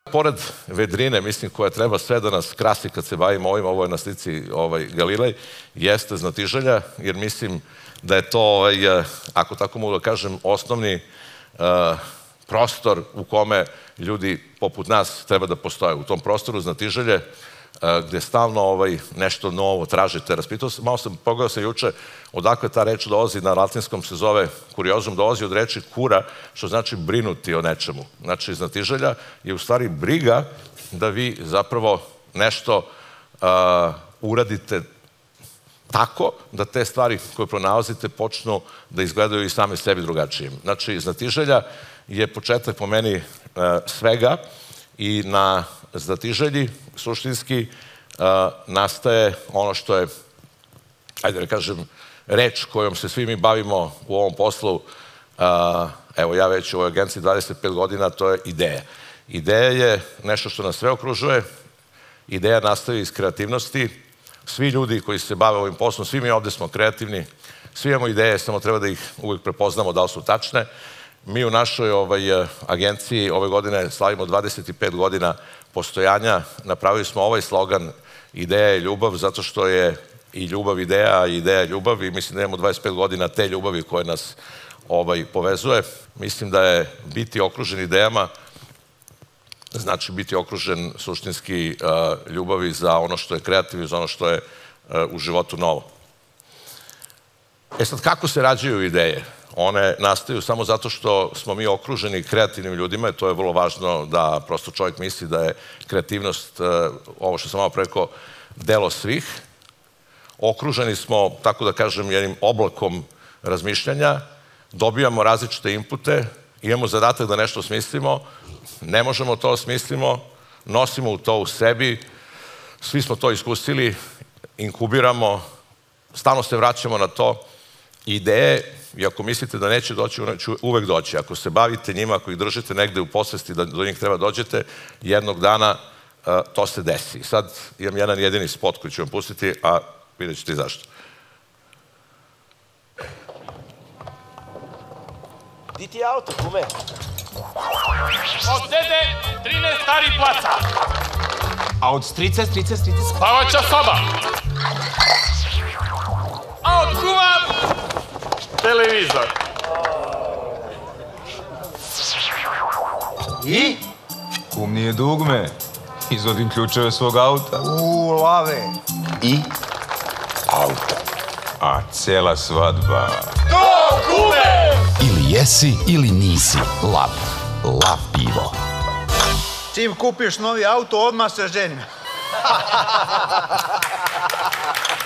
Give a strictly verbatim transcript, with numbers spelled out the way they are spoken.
Pored vedrine, mislim, koja treba sve da nas krasi kad se bavimo ovim, ovo je na slici Galilej, jeste znatiželja, jer mislim da je to, ako tako mogu da kažem, osnovni prostor u kome ljudi poput nas treba da postoje. U tom prostoru znatiželje, gde stalno nešto novo tražite. Raspitao sam, malo sam pogledao se juče, odakle ta reč dolazi, na latinskom se zove kuriozum, dolazi od reči kura, što znači brinuti o nečemu. Znači, znatiželja je u stvari briga da vi zapravo nešto uradite tako da te stvari koje pronalazite počnu da izgledaju i same sebi drugačijim. Znači, znatiželja je početak po meni svega i na znatiželji suštinski nastaje ono što je, ajde da kažem, reč kojom se svi mi bavimo u ovom poslu, evo ja već u ovoj agenciji dvadeset pet godina, to je ideja. Ideja je nešto što nas sve okružuje, ideja nastaje iz kreativnosti. Svi ljudi koji se bave ovim poslom, svi mi ovde smo kreativni, svi imamo ideje, samo treba da ih uvijek prepoznamo da li su tačne. Mi u našoj agenciji ove godine slavimo dvadeset pet godina postojanja. Napravili smo ovaj slogan Ideja je ljubav, zato što je i ljubav ideja, i ideja je ljubav, i mislim da imamo dvadeset pet godina te ljubavi koje nas povezuje. Mislim da je biti okružen idejama, znači biti okružen suštinski ljubavi za ono što je kreativno, za ono što je u životu novo. E sad, kako se rađaju ideje? One nastaju samo zato što smo mi okruženi kreativnim ljudima i to je vrlo važno da prosto čovjek misli da je kreativnost, ovo što sam malo preko, delo svih. Okruženi smo, tako da kažem, jednim oblakom razmišljanja, dobijamo različite inpute, imamo zadatak da nešto smislimo, ne možemo to smislimo, nosimo to u sebi, svi smo to iskusili, inkubiramo, stalno se vraćamo na to. Ideje, i ako mislite da neće doći, one će uvek doći. Ako se bavite njima, ako ih držite negde u posvesti da do njih treba dođete, jednog dana to se desi. Sad imam jedan jedini spot koji ću vam pustiti, a vidjet ćete i zašto. Di ti je auto, kume? Od dede trinaest stari placa. A od strice, strice, strice? Spavača soba. A od kuma televizor. I? Kum nije dugme. Izvodim ključeve svog auta. Uuu, lave. I? Auto. A cela svadba. To, kume! Ili jesi ili nisi lav. Lav pivo. Čim kupiš novi auto, odmah se ženim.